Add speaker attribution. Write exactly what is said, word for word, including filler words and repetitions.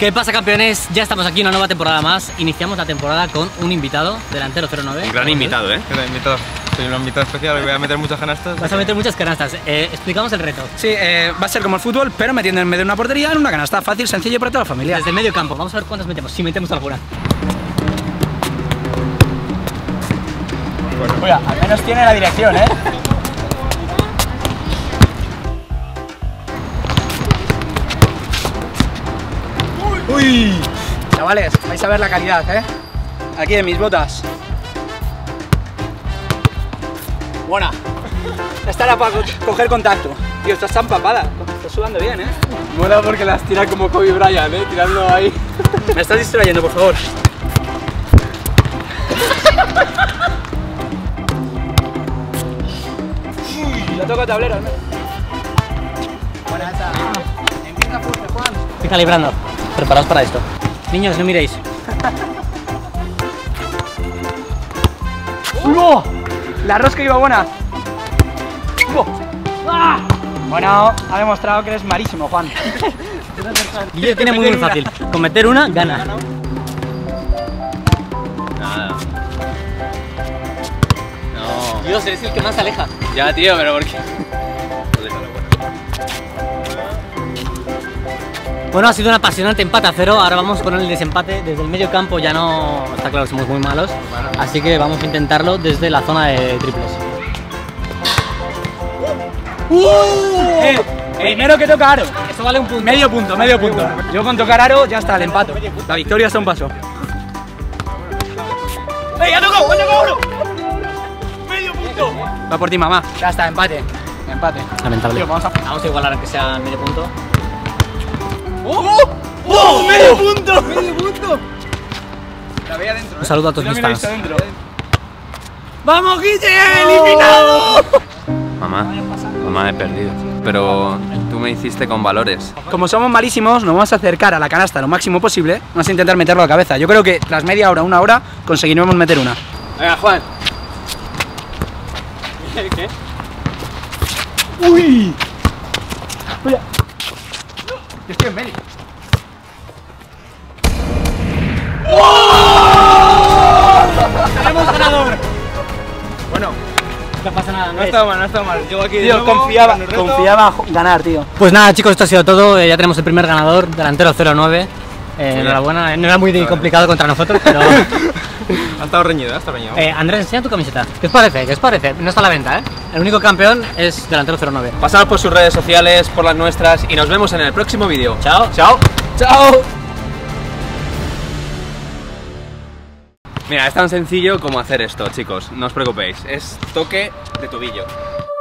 Speaker 1: ¿Qué pasa, campeones? Ya estamos aquí, una nueva temporada más. Iniciamos la temporada con un invitado, delantero cero nueve.
Speaker 2: Un gran invitado, ¿eh?
Speaker 3: Gran invitado. Soy un invitado especial y voy a meter muchas canastas.
Speaker 1: Vas a meter muchas canastas. Eh, explicamos el reto.
Speaker 4: Sí, eh, va a ser como el fútbol, pero metiendo en medio de una portería en una canasta. Fácil, sencillo para toda la familia.
Speaker 1: Desde el medio campo. Vamos a ver cuántas metemos, si metemos alguna.
Speaker 4: Oye, al menos tiene la dirección, ¿eh? ¡Uy! Chavales, vais a ver la calidad, ¿eh? Aquí en mis botas. Buena. Esta era para co coger contacto. Tío, esta está empapada. Está sudando bien, ¿eh?
Speaker 3: Mola porque las tira como Kobe Bryant, ¿eh? Tirando ahí.
Speaker 4: Me estás distrayendo, por favor. Uy, la toca tablero, al menos. Buena esa. Empieza fuerte, Juan.
Speaker 1: Estoy calibrando. Preparaos para esto. Niños, no miréis.
Speaker 4: ¡No! La rosca iba buena. ¡Ah! Bueno, ha demostrado que eres malísimo, Juan.
Speaker 1: Y lo tiene muy, muy fácil. Con meter una, gana.
Speaker 2: Nada. No.
Speaker 1: Dios, eres el que más se aleja.
Speaker 2: Ya, tío, pero ¿por qué?
Speaker 1: Bueno, ha sido un apasionante empate a cero. Ahora vamos con el desempate. Desde el medio campo ya no... Está claro, somos muy malos. Así que vamos a intentarlo desde la zona de triples.
Speaker 4: Eh, primero que toca aro.
Speaker 1: Eso vale un punto.
Speaker 4: Medio punto, medio punto. Yo con tocar aro ya está el empate. La victoria está a un paso.
Speaker 3: ¡Ey, ha tocado! ¡Ha tocado uno! ¡Medio punto!
Speaker 4: Va por ti, mamá. Ya está, empate. Empate.
Speaker 1: Lamentable.
Speaker 4: Tío, vamos a...
Speaker 1: Vamos a igualar aunque sea medio punto.
Speaker 3: ¡Oh! ¡Oh! ¡Medio punto! ¡Medio punto! La veía dentro, ¿eh?
Speaker 1: Un saludo a todos mis fans.
Speaker 3: ¡Vamos, Guille! ¡Eliminado!
Speaker 2: Mamá, mamá, he perdido. Pero tú me hiciste con valores.
Speaker 4: Como somos malísimos, nos vamos a acercar a la canasta lo máximo posible. Vamos a intentar meterlo a la cabeza. Yo creo que tras media hora, una hora, conseguiremos meter una.
Speaker 3: Venga, Juan.
Speaker 4: ¿Qué? ¡Uy! Oye. Yo estoy en medio.
Speaker 1: ¡Tenemos ganador!
Speaker 4: Bueno,
Speaker 1: No pasa nada,
Speaker 3: No ha estado mal, no ha estado mal. Llego aquí de
Speaker 4: tío,
Speaker 3: nuevo,
Speaker 4: confiaba,
Speaker 3: con el reto.
Speaker 4: confiaba ganar, tío.
Speaker 1: Pues nada, chicos, esto ha sido todo. Eh, ya tenemos el primer ganador, delantero cero nueve. Eh, enhorabuena, no era muy complicado contra nosotros, pero...
Speaker 3: Ha estado reñido, ha estado reñido.
Speaker 1: Eh, Andrés, enseña tu camiseta. ¿Qué os parece? ¿Qué os parece? No está a la venta, ¿eh? El único campeón es delantero cero nueve.
Speaker 2: Pasaos por sus redes sociales, por las nuestras y nos vemos en el próximo vídeo.
Speaker 1: Chao.
Speaker 2: ¡Chao!
Speaker 4: ¡Chao!
Speaker 2: Mira, es tan sencillo como hacer esto, chicos. No os preocupéis. Es toque de tobillo.